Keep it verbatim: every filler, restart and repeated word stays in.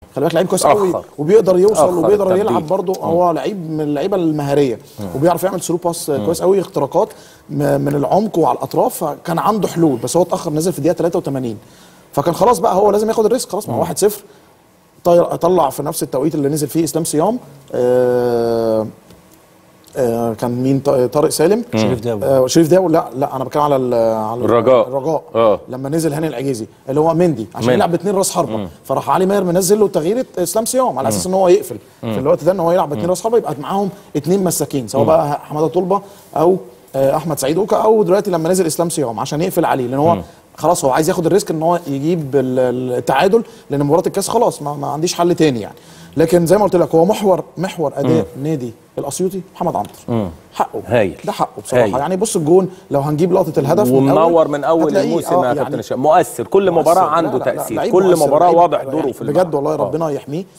خلي بالك لعيب كويس قوي وبيقدر يوصل وبيقدر يلعب برضه. هو لعيب من اللعيبه المهاريه وبيعرف يعمل ثرو باس كويس قوي، اختراقات من العمق وعلى الاطراف. فكان عنده حلول، بس هو اتاخر، نزل في الدقيقه ثلاثة وثمانين، فكان خلاص بقى هو لازم ياخد الريسك. خلاص، ما هو واحد صفر، طلع في نفس التوقيت اللي نزل فيه اسلام صيام. آه آه كان مين؟ طارق سالم، شريف داوود. آه شريف داوود. لا لا انا بتكلم على على الرجاء. الرجاء اه لما نزل هاني العجيزي اللي هو مندي عشان يلعب باثنين راس حربه، فراح علي ماهر منزل له تغيير اسلام صيام على اساس ان هو يقفل مم. في الوقت ده ان هو يلعب باثنين راس حربه، يبقى معاهم اثنين مساكين، سواء بقى حماده طلبه او آه احمد سعيد اوكا، او دلوقتي لما نزل اسلام صيام عشان يقفل عليه، لان هو مم. خلاص هو عايز ياخد الريسك ان هو يجيب التعادل، لان مباراه الكاس خلاص ما, ما عنديش حل تاني يعني. لكن زي ما قلت لك هو محور محور اداء مم. نادي الاسيوطي محمد عنتر، حقه هايل، ده حقه بصراحه هايل. يعني بص الجون لو هنجيب لقطه الهدف ومنور من اول الموسم آه يا يعني كابتن هشام، مؤثر كل مباراه عنده لا لا تاثير، لا كل مؤثر. مباراه واضح دوره في بجد والله ربنا يحميه.